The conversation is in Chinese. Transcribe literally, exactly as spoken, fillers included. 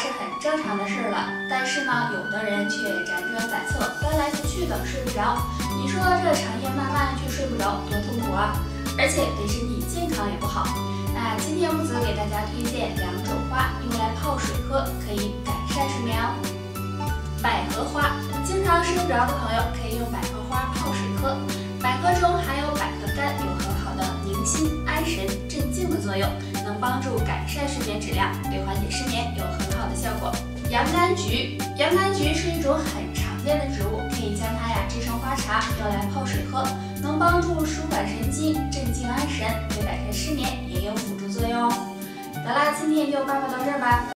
是很正常的事儿了，但是呢，有的人却辗转反侧，翻来覆去的睡不着。你说这长夜漫漫却睡不着，多痛苦啊！而且对身体健康也不好。那今天木子给大家推荐两种花，用来泡水喝，可以改善睡眠哦。百合花，经常睡不着的朋友可以用百合花泡水喝。百合中含有百合苷，有很好的宁心、安神、镇静的作用，能帮助改善睡眠质量，对缓解失眠有很好的效果。洋甘菊，洋甘菊是一种很常见的植物，可以将它呀制成花茶，用来泡水喝，能帮助舒缓神经、镇静安神，对改善失眠也有辅助作用哦。得啦，今天就报告到这儿吧。